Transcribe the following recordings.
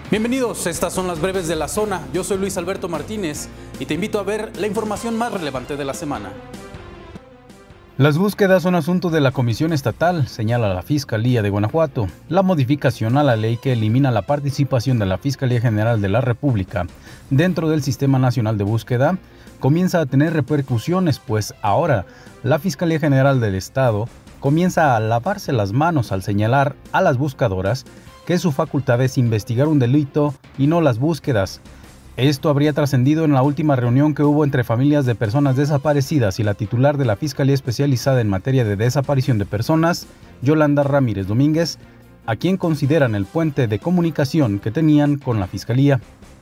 Bienvenidos, estas son las breves de la zona. Yo soy Luis Alberto Martínez y te invito a ver la información más relevante de la semana. Las búsquedas son asunto de la Comisión Estatal, señala la Fiscalía de Guanajuato. La modificación a la ley que elimina la participación de la Fiscalía General de la República dentro del Sistema Nacional de Búsqueda comienza a tener repercusiones, pues ahora la Fiscalía General del Estado comienza a lavarse las manos al señalar a las buscadoras que su facultad es investigar un delito y no las búsquedas. Esto habría trascendido en la última reunión que hubo entre familias de personas desaparecidas y la titular de la Fiscalía Especializada en materia de desaparición de personas, Yolanda Ramírez Domínguez, a quien consideran el puente de comunicación que tenían con la Fiscalía.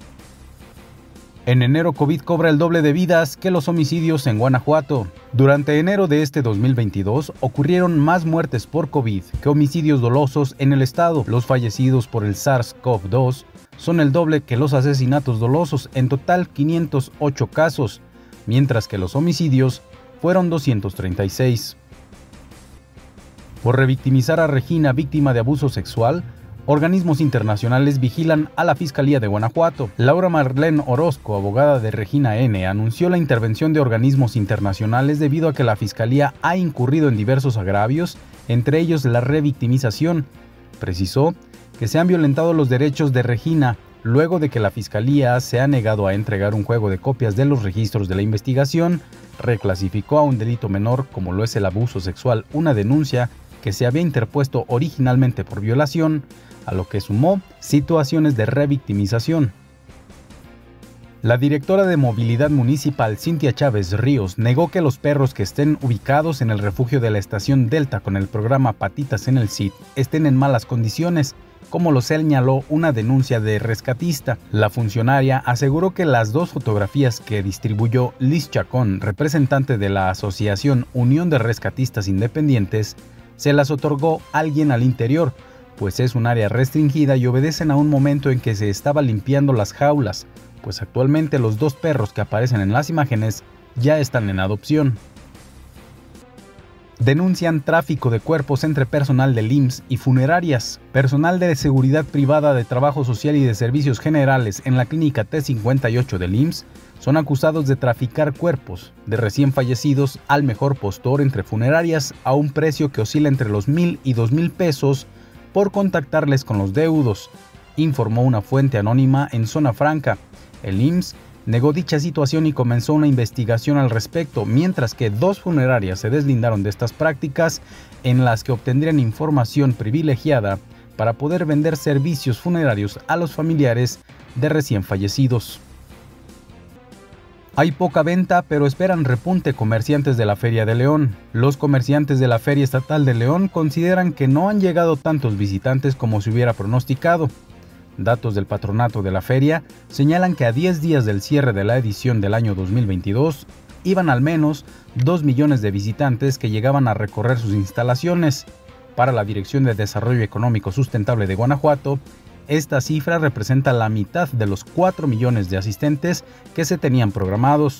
En enero, COVID cobra el doble de vidas que los homicidios en Guanajuato. Durante enero de este 2022, ocurrieron más muertes por COVID que homicidios dolosos en el estado. Los fallecidos por el SARS-CoV-2 son el doble que los asesinatos dolosos, en total 508 casos, mientras que los homicidios fueron 236. Por revictimizar a Regina, víctima de abuso sexual, organismos internacionales vigilan a la Fiscalía de Guanajuato. Laura Marlene Orozco, abogada de Regina N., anunció la intervención de organismos internacionales debido a que la Fiscalía ha incurrido en diversos agravios, entre ellos la revictimización. Precisó que se han violentado los derechos de Regina luego de que la Fiscalía se ha negado a entregar un juego de copias de los registros de la investigación, reclasificó a un delito menor como lo es el abuso sexual, una denuncia que se había interpuesto originalmente por violación, a lo que sumó situaciones de revictimización. La directora de Movilidad Municipal, Cintia Chávez Ríos, negó que los perros que estén ubicados en el refugio de la Estación Delta con el programa Patitas en el CID estén en malas condiciones, como lo señaló una denuncia de rescatista. La funcionaria aseguró que las dos fotografías que distribuyó Liz Chacón, representante de la Asociación Unión de Rescatistas Independientes, se las otorgó alguien al interior, pues es un área restringida y obedecen a un momento en que se estaba limpiando las jaulas, pues actualmente los dos perros que aparecen en las imágenes ya están en adopción. Denuncian tráfico de cuerpos entre personal del IMSS y funerarias. Personal de seguridad privada, de trabajo social y de servicios generales en la clínica T58 del IMSS son acusados de traficar cuerpos de recién fallecidos al mejor postor entre funerarias a un precio que oscila entre los 1,000 y 2,000 pesos por contactarles con los deudos, informó una fuente anónima en Zona Franca. El IMSS negó dicha situación y comenzó una investigación al respecto, mientras que dos funerarias se deslindaron de estas prácticas en las que obtendrían información privilegiada para poder vender servicios funerarios a los familiares de recién fallecidos. Hay poca venta, pero esperan repunte comerciantes de la Feria de León. Los comerciantes de la Feria Estatal de León consideran que no han llegado tantos visitantes como se hubiera pronosticado. Datos del patronato de la feria señalan que a 10 días del cierre de la edición del año 2022, iban al menos 2 millones de visitantes que llegaban a recorrer sus instalaciones. Para la Dirección de Desarrollo Económico Sustentable de Guanajuato, esta cifra representa la mitad de los 4 millones de asistentes que se tenían programados.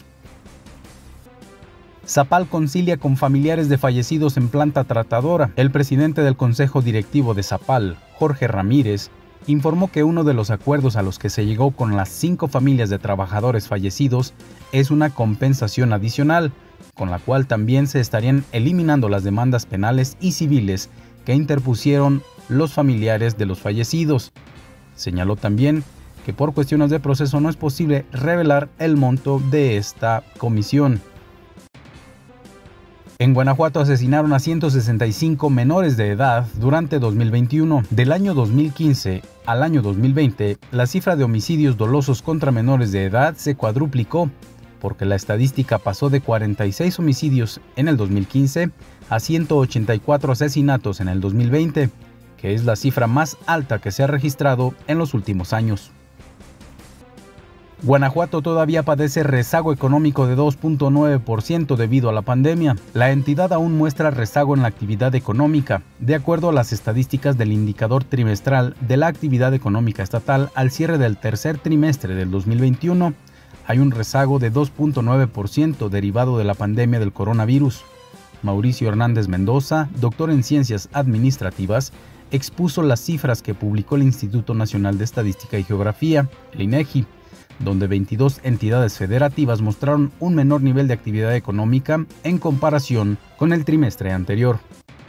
Zapal concilia con familiares de fallecidos en planta tratadora. El presidente del Consejo Directivo de Zapal, Jorge Ramírez, informó que uno de los acuerdos a los que se llegó con las 5 familias de trabajadores fallecidos es una compensación adicional, con la cual también se estarían eliminando las demandas penales y civiles que interpusieron los familiares de los fallecidos. Señaló también que por cuestiones de proceso no es posible revelar el monto de esta comisión. En Guanajuato asesinaron a 165 menores de edad durante 2021. Del año 2015 al año 2020, la cifra de homicidios dolosos contra menores de edad se cuadruplicó, porque la estadística pasó de 46 homicidios en el 2015 a 184 asesinatos en el 2020, que es la cifra más alta que se ha registrado en los últimos años. Guanajuato todavía padece rezago económico de 2.9% debido a la pandemia. La entidad aún muestra rezago en la actividad económica. De acuerdo a las estadísticas del indicador trimestral de la actividad económica estatal al cierre del tercer trimestre del 2021, hay un rezago de 2.9% derivado de la pandemia del coronavirus. Mauricio Hernández Mendoza, doctor en Ciencias Administrativas, expuso las cifras que publicó el Instituto Nacional de Estadística y Geografía, el INEGI, donde 22 entidades federativas mostraron un menor nivel de actividad económica en comparación con el trimestre anterior.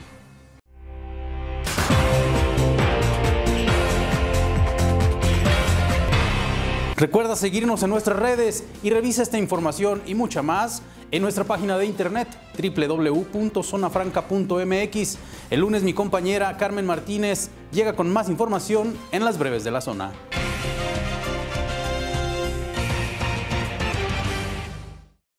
Recuerda seguirnos en nuestras redes y revisa esta información y mucha más en nuestra página de internet www.zonafranca.mx. El lunes mi compañera Carmen Martínez llega con más información en las breves de la zona.